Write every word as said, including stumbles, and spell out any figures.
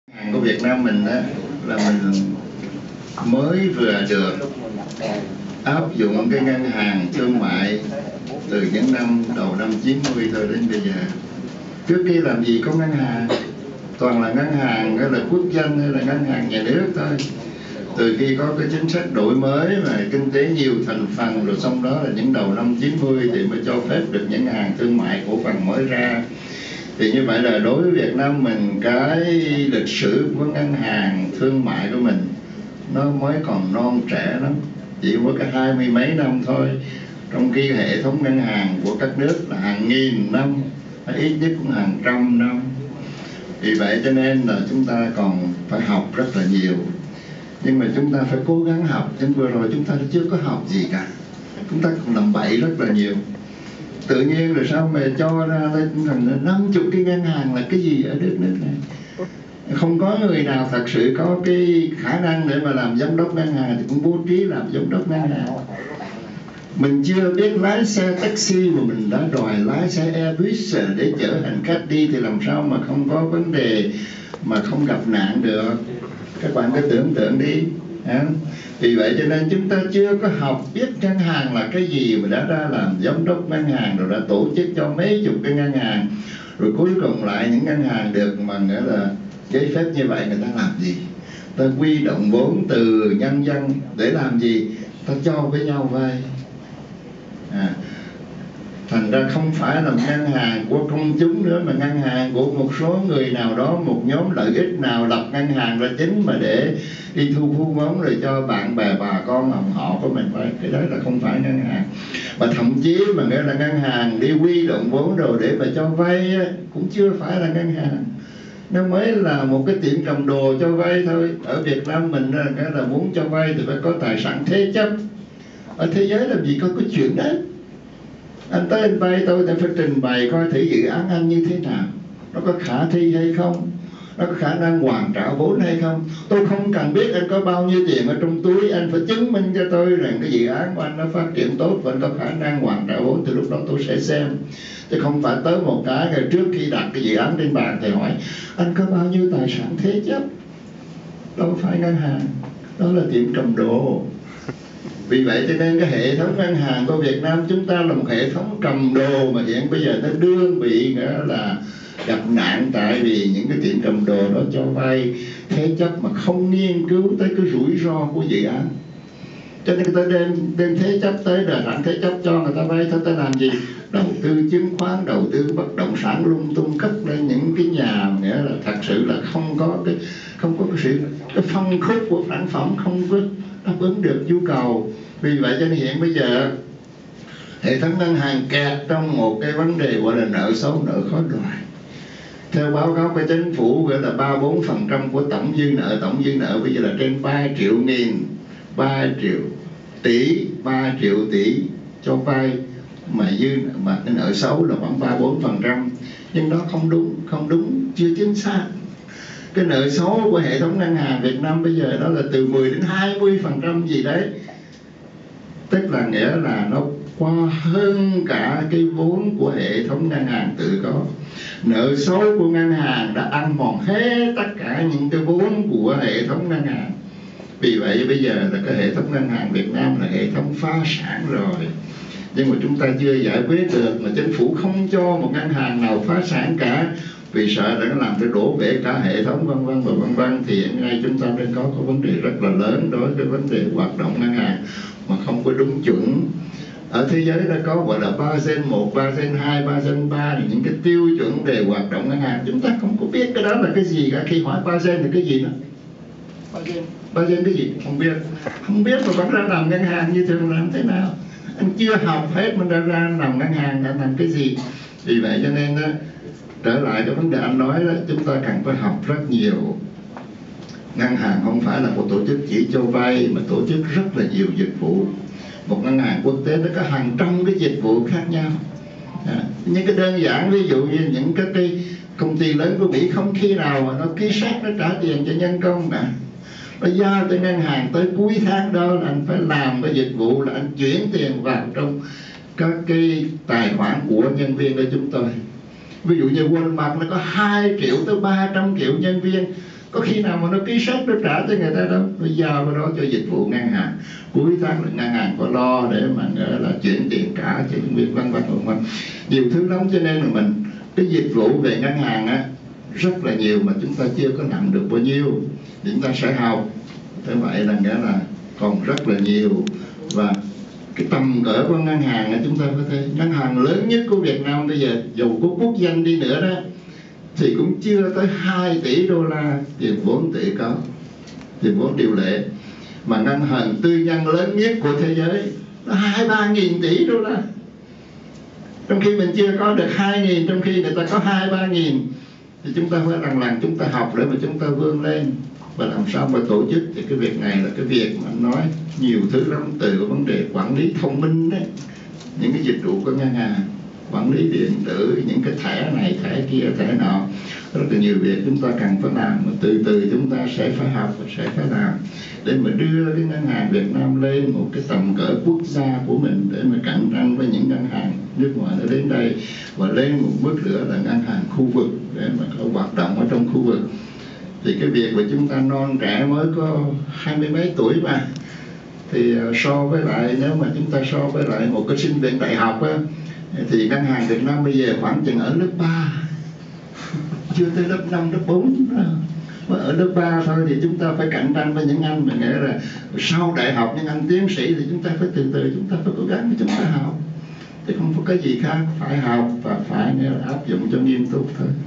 Hàng của Việt Nam mình á, là mình mới vừa được áp dụng cái ngân hàng thương mại từ những năm đầu năm chín mươi thôi đến bây giờ. Trước kia làm gì có ngân hàng, toàn là ngân hàng hay là quốc doanh hay là ngân hàng nhà nước thôi. Từ khi có cái chính sách đổi mới mà kinh tế nhiều thành phần rồi xong đó là những đầu năm chín mươi thì mới cho phép được những ngân hàng thương mại cổ phần mới ra. Thì như vậy là đối với Việt Nam mình, cái lịch sử của ngân hàng thương mại của mình nó mới còn non trẻ lắm, chỉ có cái hai mươi mấy năm thôi, trong khi hệ thống ngân hàng của các nước là hàng nghìn năm, ít nhất cũng hàng trăm năm. Vì vậy cho nên là chúng ta còn phải học rất là nhiều, nhưng mà chúng ta phải cố gắng học. Nhưng vừa rồi chúng ta chưa có học gì cả, chúng ta còn làm bậy rất là nhiều. Tự nhiên rồi sao mà cho ra lên rằng năm chục cái ngân hàng là cái gì ở đất nước này? Không có người nào thật sự có cái khả năng để mà làm giám đốc ngân hàng thì cũng bố trí làm giám đốc ngân hàng. Mình chưa biết lái xe taxi mà mình đã đòi lái xe Airbus để chở hành khách đi thì làm sao mà không có vấn đề mà không gặp nạn được. Các bạn cứ tưởng tượng đi. Vì vậy cho nên chúng ta chưa có học biết ngân hàng là cái gì mà đã ra làm giám đốc ngân hàng, rồi đã tổ chức cho mấy chục cái ngân hàng, rồi cuối cùng lại những ngân hàng được mà nghĩa là giấy phép như vậy người ta làm gì? Ta quy động vốn từ nhân dân để làm gì? Ta cho với nhau vay. À, thành ra không phải là ngân hàng của công chúng nữa, mà ngân hàng của một số người nào đó, một nhóm lợi ích nào lập ngân hàng ra chính mà để đi thu thu vốn rồi cho bạn bè bà con dòng họ của mình vay. Cái đó là không phải ngân hàng. Và thậm chí mà nghĩa là ngân hàng đi quy động vốn rồi để mà cho vay cũng chưa phải là ngân hàng, nó mới là một cái tiệm cầm đồ cho vay thôi. Ở Việt Nam mình cái là muốn cho vay thì phải có tài sản thế chấp. Ở thế giới làm gì có cái chuyện đấy. Anh tới anh vay tôi, tôi phải trình bày coi thử dự án anh như thế nào, nó có khả thi hay không, nó có khả năng hoàn trả vốn hay không. Tôi không cần biết anh có bao nhiêu tiền ở trong túi, anh phải chứng minh cho tôi rằng cái dự án của anh nó phát triển tốt và anh có khả năng hoàn trả vốn, thì lúc đó tôi sẽ xem. Chứ không phải tới một cái ngày trước khi đặt cái dự án trên bàn thì hỏi anh có bao nhiêu tài sản thế chấp. Đâu phải ngân hàng, đó là tiệm cầm đồ. Vì vậy cho nên cái hệ thống ngân hàng của Việt Nam chúng ta là một hệ thống cầm đồ mà hiện bây giờ nó đương bị nữa là gặp nạn, tại vì những cái tiệm cầm đồ đó cho vay thế chấp mà không nghiên cứu tới cái rủi ro của dự án. Cho nên người ta đem, đem thế chấp tới đà sẵn thế chấp cho người ta vay, thôi ta làm gì? Đầu tư chứng khoán, đầu tư bất động sản lung tung, cất lên những cái nhà nghĩa là thật sự là không có cái không có cái sự cái phân khúc của sản phẩm không có đáp ứng được nhu cầu. Vì vậy cho nên hiện bây giờ hệ thống ngân hàng kẹt trong một cái vấn đề gọi là nợ xấu, nợ khó đòi. Theo báo cáo của chính phủ gọi là ba bốn phần trăm của tổng dư nợ, tổng dư nợ bây giờ là trên ba triệu nghìn, ba triệu tỷ, ba triệu tỷ cho vay mà dư mà cái nợ xấu là khoảng ba bốn phần trăm. Nhưng đó không đúng, không đúng, chưa chính xác. Cái nợ xấu của hệ thống ngân hàng Việt Nam bây giờ đó là từ mười đến hai mươi phần trăm gì đấy. Tức là nghĩa là nó qua hơn cả cái vốn của hệ thống ngân hàng tự có. Nợ xấu của ngân hàng đã ăn mòn hết tất cả những cái vốn của hệ thống ngân hàng. Vì vậy bây giờ là cái hệ thống ngân hàng Việt Nam là hệ thống phá sản rồi. Nhưng mà chúng ta chưa giải quyết được, mà chính phủ không cho một ngân hàng nào phá sản cả, vì sợ là nó làm cho đổ bể cả hệ thống vân vân và vân vân. Thì hiện nay chúng ta đang có cái vấn đề rất là lớn đối với vấn đề hoạt động ngân hàng mà không có đúng chuẩn. Ở thế giới đã có gọi là Basel một, Basel hai, Basel ba là những cái tiêu chuẩn để hoạt động ngân hàng. Chúng ta không có biết cái đó là cái gì cả. Khi hỏi Basel là cái gì đó, Basel, Basel cái gì không biết, không biết mà bắt ra làm ngân hàng như thường làm thế nào. Anh chưa học hết mình ra ra làm ngân hàng đã làm cái gì. Vì vậy cho nên đó, trở lại cái vấn đề anh nói đó, chúng ta cần phải học rất nhiều. Ngân hàng không phải là một tổ chức chỉ cho vay, mà tổ chức rất là nhiều dịch vụ. Một ngân hàng quốc tế nó có hàng trăm cái dịch vụ khác nhau. À, những cái đơn giản ví dụ như những cái, cái công ty lớn của Mỹ không khi nào mà nó ký sách nó trả tiền cho nhân công cả. Nó giao cho ngân hàng tới cuối tháng đó là anh phải làm cái dịch vụ là anh chuyển tiền vào trong các cái tài khoản của nhân viên của chúng tôi. Ví dụ như Walmart nó có hai triệu tới ba trăm triệu nhân viên, có khi nào mà nó ký sách nó trả cho người ta đâu, nó giao cái đó cho dịch vụ ngân hàng, cuối tháng là ngân hàng có lo để mà là chuyển tiền trả cho nhân viên vân vân vân vân, nhiều thứ lắm. Cho nên là mình cái dịch vụ về ngân hàng á rất là nhiều mà chúng ta chưa có nắm được bao nhiêu, chúng ta sẽ học. Thế vậy là nghĩa là còn rất là nhiều. Và cái tầm cỡ của ngân hàng á, chúng ta có thấy ngân hàng lớn nhất của Việt Nam bây giờ dù có quốc danh đi nữa đó thì cũng chưa tới hai tỷ đô la tiền vốn tự có, tiền vốn điều lệ. Mà ngân hàng tư nhân lớn nhất của thế giới nó hai ba nghìn tỷ đô la, trong khi mình chưa có được hai nghìn, trong khi người ta có hai ba nghìn. Thì chúng ta phải rằng là chúng ta học để mà chúng ta vươn lên và làm sao mà tổ chức. Thì cái việc này là cái việc mà anh nói nhiều thứ lắm, từ cái vấn đề quản lý thông minh đấy, những cái dịch vụ của ngân hàng, quản lý điện tử, những cái thẻ này thẻ kia thẻ nọ, rất là nhiều việc chúng ta cần phải làm, mà từ từ chúng ta sẽ phải học và sẽ phải làm để mà đưa cái ngân hàng Việt Nam lên một cái tầm cỡ quốc gia của mình, để mà cạnh tranh với những ngân hàng nước ngoài nó đến đây, và lên một bước nữa là ngân hàng khu vực để mà có hoạt động ở trong khu vực. Thì cái việc mà chúng ta non trẻ mới có hai mươi mấy tuổi mà, thì so với lại nếu mà chúng ta so với lại một cái sinh viên đại học á, thì ngân hàng Việt Nam bây giờ khoảng chừng ở lớp ba, chưa tới lớp năm, lớp bốn. Mà ở lớp ba thôi thì chúng ta phải cạnh tranh với những anh mà nghĩa là sau đại học những anh tiến sĩ, thì chúng ta phải từ từ chúng ta phải cố gắng để chúng ta học, chứ không có cái gì khác, phải học và phải áp dụng cho nghiêm túc thôi.